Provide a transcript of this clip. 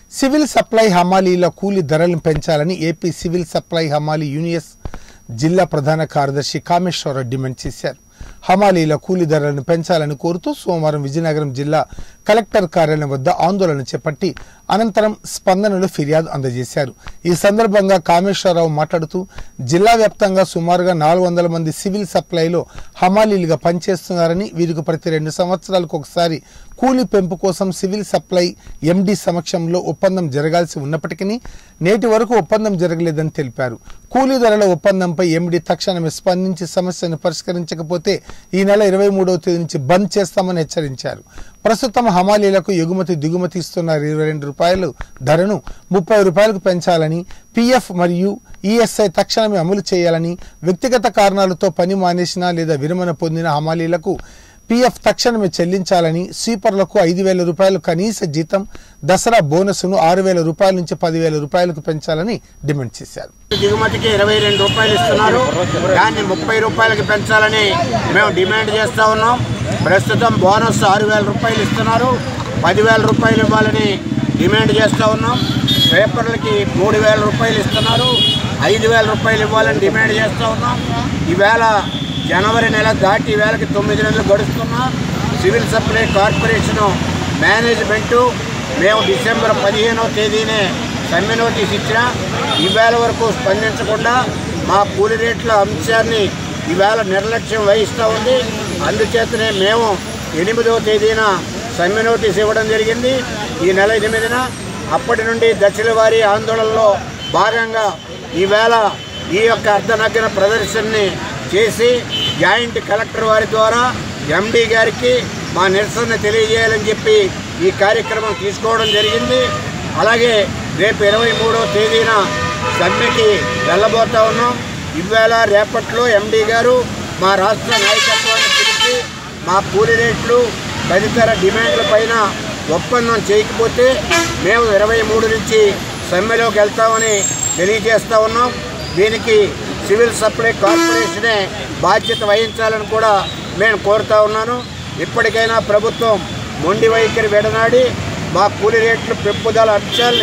Civil supply హమాలీల కూలీ ధరలను పెంచాలని ఏపీ సివిల్ సప్లై హమాలీ యూనియన్ జిల్లా ప్రధాన కార్యదర్శి కామేశ్వరరావు డిమాండ్ చేశారు. హమాలీల కూలీ ధరలను పెంచాలని కోరుతూ సోమవారం విజయనగరం జిల్లా కలెక్టర్ కార్యాలయం వద్ద ఆందోళన చేపట్టి అనంతరం స్పందనలో ఫిర్యాదు అందజేశారు. ఈ సందర్భంగా కామేశ్వరరావు మాట్లాడుతూ జిల్లా వ్యాప్తంగా సుమారుగా 400 మంది సివిల్ సప్లైలో హమాలీలుగా పనిచేస్తున్నారని, వీరికి ప్రతి 2 సంవత్సరాలకు ఒకసారి కూలీ పెంపు కోసం సివిల్ సప్లై ఎండీ సమక్షంలో ఒప్పందం జరగాల్సి ఉన్నప్పటికీ నేటి వరకు ఒప్పందం జరగలేదని తెలిపారు. కూలీ ధరల ఒప్పందంపై ఎండీ తక్షణమే స్పందించి సమస్యను పరిష్కరించకపోతే ఈ నెల 23వ తేదీ నుంచి బంద్ చేస్తామని హెచ్చరించారు. ప్రస్తుతం హమాలీలకు ఎగుమతి దిగుమతి ఇస్తున్న 22 రూపాయలు ధరను 30 రూపాయలకు పెంచాలని, పీఎఫ్ మరియు ఈఎస్ఐ తక్షణమే అమలు చేయాలని, వ్యక్తిగత కారణాలతో పని మానేసిన లేదా విరమణ పొందిన హమాలీలకు పీఎఫ్ తక్షణమే చెల్లించాలని, స్వీపర్లకు 5,000 రూపాయలు కనీస జీతం, దసరా బోనస్ను 6,000 రూపాయల నుంచి 10,000 రూపాయలకు పెంచాలని డిమాండ్ చేశారు. దిగుమతికి 22 రూపాయలు ఇస్తున్నారు, దాన్ని 30 రూపాయలకి పెంచాలని మేము డిమాండ్ చేస్తూ ఉన్నాం. ప్రస్తుతం బోనస్ 6,000 రూపాయలు ఇస్తున్నారు, 10,000 రూపాయలు ఇవ్వాలని డిమాండ్ చేస్తూ ఉన్నాం. పేపర్లకి 3,000 రూపాయలు ఇస్తున్నారు, 5,000 రూపాయలు ఇవ్వాలని డిమాండ్ చేస్తూ ఉన్నాం. ఈవేళ జనవరి నెల దాటి వేళకి 9 నెలలు గడుస్తున్నా సివిల్ సప్లై కార్పొరేషను మేనేజ్మెంటు మేము డిసెంబర్ 15వ తేదీనే సమ్మె నోటీస్ ఇచ్చినా ఈవేళ వరకు స్పందించకుండా మా కూలీ రేట్ల అంశాన్ని ఈవేళ నిర్లక్ష్యం వహిస్తూ ఉంది. అందుచేతనే మేము 8వ తేదీన సమ్మె నోటీస్ ఇవ్వడం జరిగింది. ఈ నెల 8న అప్పటి నుండి దశల వారీ ఆందోళనలో భాగంగా ఈవేళ ఈ యొక్క అర్ధనగ్న ప్రదర్శనని చేసి జాయింట్ కలెక్టర్ వారి ద్వారా ఎండీ గారికి మా నిరసన తెలియజేయాలని చెప్పి ఈ కార్యక్రమం తీసుకోవడం జరిగింది. అలాగే రేపు 23వ తేదీన సమ్మెకి వెళ్ళబోతా ఉన్నాం. ఇవాళ రేపట్లో ఎండీ గారు మా రాష్ట్ర నాయకత్వాన్ని పిలిచి మా కూలీ రేట్లు తదితర డిమాండ్ల పైన ఒప్పందం చేయకపోతే మేము 23 నుంచి సమ్మెలోకి వెళ్తామని తెలియజేస్తూ ఉన్నాం. దీనికి సివిల్ సప్లై కార్పొరేషనే బాధ్యత వహించాలని కూడా నేను కోరుతా ఉన్నాను. ఇప్పటికైనా ప్రభుత్వం మొండి వైఖరి విడనాడి మా కూలీ రేట్లు పెంపుదల అంశాలను